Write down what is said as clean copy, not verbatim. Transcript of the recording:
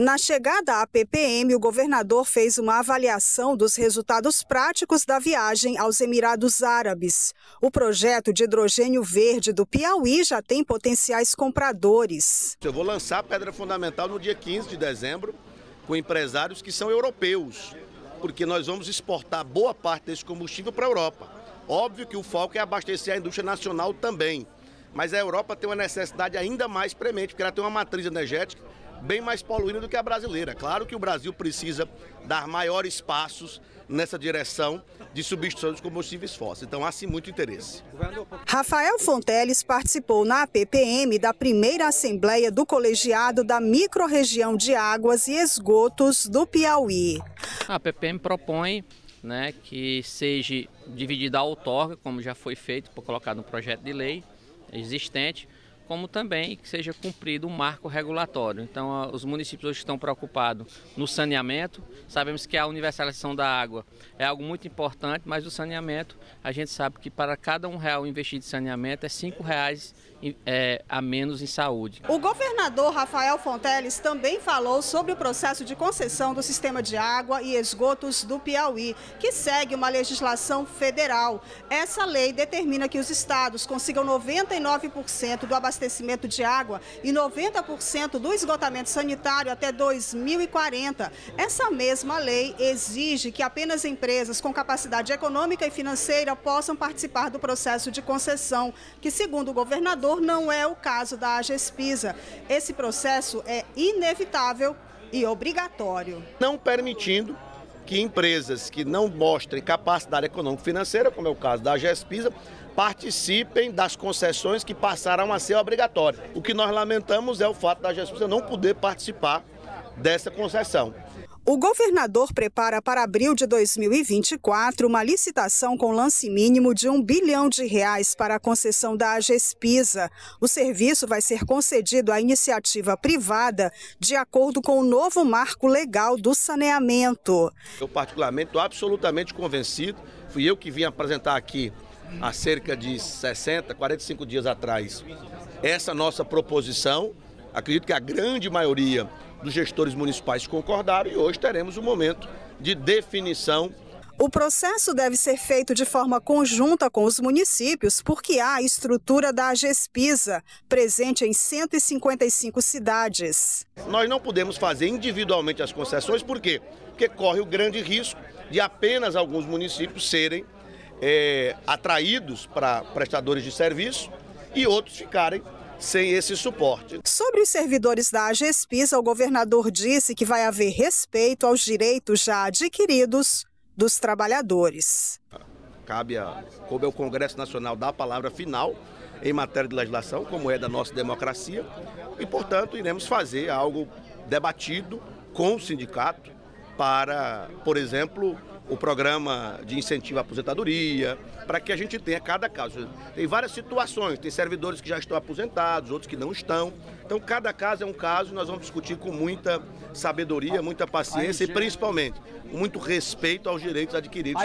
Na chegada à PPM, o governador fez uma avaliação dos resultados práticos da viagem aos Emirados Árabes. O projeto de hidrogênio verde do Piauí já tem potenciais compradores. Eu vou lançar a pedra fundamental no dia 15 de dezembro com empresários que são europeus, porque nós vamos exportar boa parte desse combustível para a Europa. Óbvio que o foco é abastecer a indústria nacional também, mas a Europa tem uma necessidade ainda mais premente, porque ela tem uma matriz energética bem mais poluída do que a brasileira. Claro que o Brasil precisa dar maiores passos nessa direção de substituição dos combustíveis fósseis. Então há sim muito interesse. Rafael Fonteles participou na PPM da primeira Assembleia do Colegiado da Microrregião de Águas e Esgotos do Piauí. A PPM propõe que seja dividida a outorga, como já foi feito, colocado no projeto de lei existente, como também que seja cumprido um marco regulatório. Então, os municípios hoje estão preocupados no saneamento. Sabemos que a universalização da água é algo muito importante, mas o saneamento, a gente sabe que para cada R$1 investido em saneamento é R$5 a menos em saúde. O governador Rafael Fonteles também falou sobre o processo de concessão do sistema de água e esgotos do Piauí, que segue uma legislação federal. Essa lei determina que os estados consigam 99% do abastecimento de água e 90% do esgotamento sanitário até 2040. Essa mesma lei exige que apenas empresas com capacidade econômica e financeira possam participar do processo de concessão, que, segundo o governador, não é o caso da AGESPISA. Esse processo é inevitável e obrigatório. Não permitindo que empresas que não mostrem capacidade econômica e financeira, como é o caso da AGESPISA, participem das concessões que passaram a ser obrigatórias. O que nós lamentamos é o fato da AGESPISA não poder participar dessa concessão. O governador prepara para abril de 2024 uma licitação com lance mínimo de R$1 bilhão para a concessão da AGESPISA. O serviço vai ser concedido à iniciativa privada de acordo com o novo marco legal do saneamento. Eu particularmente estou absolutamente convencido, fui eu que vim apresentar aqui há cerca de 45 dias atrás essa nossa proposição. Acredito que a grande maioria dos gestores municipais concordaram e hoje teremos um momento de definição. O processo deve ser feito de forma conjunta com os municípios, porque há a estrutura da AGESPISA, presente em 155 cidades. Nós não podemos fazer individualmente as concessões, por quê? Porque corre o grande risco de apenas alguns municípios serem atraídos para prestadores de serviço e outros ficarem sem esse suporte. Sobre os servidores da AGESPISA, o governador disse que vai haver respeito aos direitos já adquiridos dos trabalhadores. Cabe ao Congresso Nacional dar a palavra final em matéria de legislação, como é da nossa democracia, e, portanto, iremos fazer algo debatido com o sindicato para, por exemplo, o programa de incentivo à aposentadoria, para que a gente tenha cada caso. Tem várias situações, tem servidores que já estão aposentados, outros que não estão. Então, cada caso é um caso, nós vamos discutir com muita sabedoria, muita paciência e, principalmente, com muito respeito aos direitos adquiridos.